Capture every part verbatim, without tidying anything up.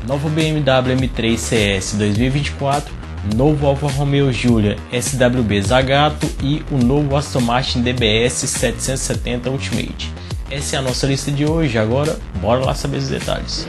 Nova B M W M três C S dois mil e vinte e quatro, novo Alfa Romeo Giulia S W B Zagato e o novo Aston Martin D B S setecentos e setenta Ultimate. Essa é a nossa lista de hoje. Agora bora lá saber os detalhes.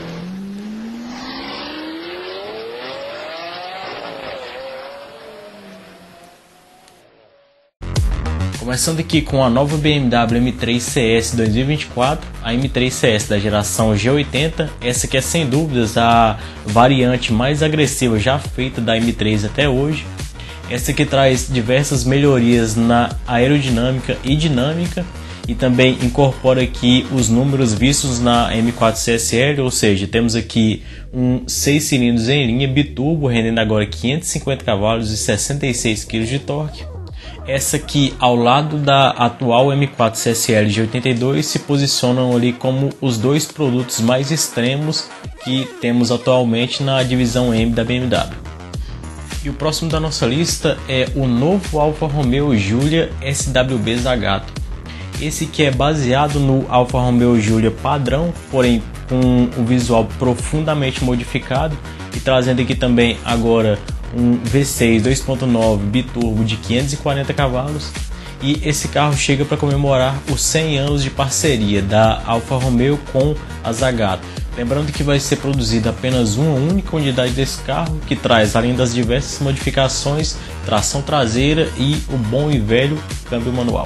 Começando aqui com a nova B M W M três C S dois mil e vinte e quatro, a M três C S da geração G oitenta, essa que é sem dúvidas a variante mais agressiva já feita da M três até hoje. Essa que traz diversas melhorias na aerodinâmica e dinâmica e também incorpora aqui os números vistos na M quatro C S L, ou seja, temos aqui um seis cilindros em linha biturbo, rendendo agora quinhentos e cinquenta cavalos e sessenta e seis quilos de torque. Essa aqui, ao lado da atual M quatro C S L G oitenta e dois, se posicionam ali como os dois produtos mais extremos que temos atualmente na divisão M da B M W. E o próximo da nossa lista é o novo Alfa Romeo Giulia S W B Zagato. Esse que é baseado no Alfa Romeo Giulia padrão, porém com um visual profundamente modificado e trazendo aqui também agora um V seis dois ponto nove biturbo de quinhentos e quarenta cavalos, e esse carro chega para comemorar os cem anos de parceria da Alfa Romeo com a Zagato. Lembrando que vai ser produzida apenas uma única unidade desse carro, que traz, além das diversas modificações, tração traseira e o bom e velho câmbio manual.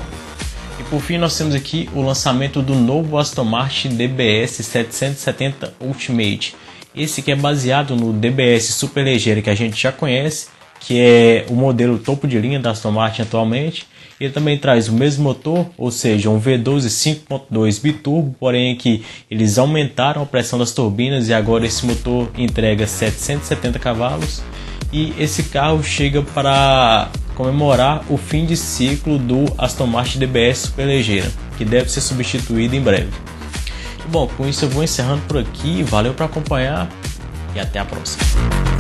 E por fim nós temos aqui o lançamento do novo Aston Martin D B S setecentos e setenta Ultimate. Esse que é baseado no D B S superleggero que a gente já conhece, que é o modelo topo de linha da Aston Martin atualmente. Ele também traz o mesmo motor, ou seja, um V doze cinco ponto dois biturbo, porém aqui eles aumentaram a pressão das turbinas e agora esse motor entrega setecentos e setenta cavalos. E esse carro chega para comemorar o fim de ciclo do Aston Martin D B S superleggera, que deve ser substituído em breve. Bom, com isso eu vou encerrando por aqui, valeu por acompanhar e até a próxima.